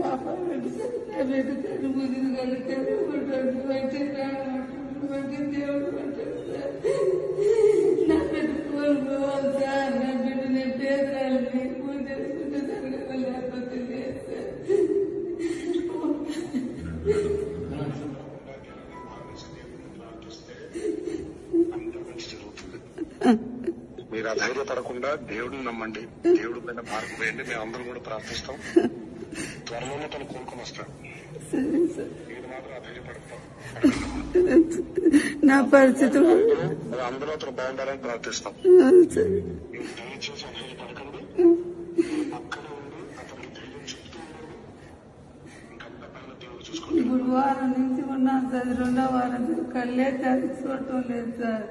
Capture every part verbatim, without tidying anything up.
కాపాడండి సార్. నా బిడ్డ తను ముదిరి కలుగుతారు బట్టి బట్టి దేవుడు అంటారు సార్. నా బిడ్డ కోల్పోవాలి సార్. నా బిడ్డ నేను పేదరాలని పూజ చేసుకుంటే జరగదు లేకపోతే లేదు సార్. మీరు అధైర్యపడకుండా దేవుడిని నమ్మండి. దేవుడి పైన భారం వేయండి. మేము అందరం కూడా ప్రార్థిస్తాం. త్వరలోనే తను కోలుకొని వస్తాడు. మీరు మాత్రం అధైర్యపడతాం. నా పరిస్థితి అందరూ అతను బాగుండాలని ప్రార్థిస్తాం. దయచేసి అధైర్యపడకండి. అక్కడే ఉండి అతనికి ధైర్యం చెప్తూ ఉండండి. ఇంకంత పైన దేవుడు చూసుకోండి. ఇప్పుడు వారం నుంచి ఉన్నాను సార్. రెండో వారం కళ్ళే తల్లి చూడటం లేదు సార్.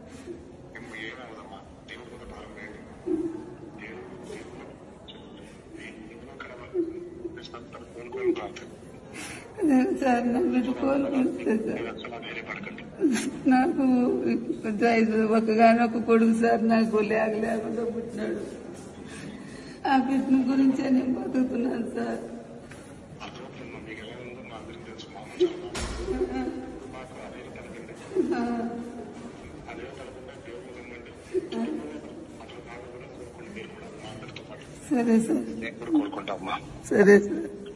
సార్ నా బిడ్డ కోలుకుంటుంది సార్. నాకు ఐదు ఒకగానో ఒక కొడుకు సార్. నాకు లేక లేకుండా పుట్టినాడు. ఆ బిడ్డ గురించే నేను బతుకుతున్నాను సార్. సరే సార్. కోరుకుంటామ్మా. సరే సార్.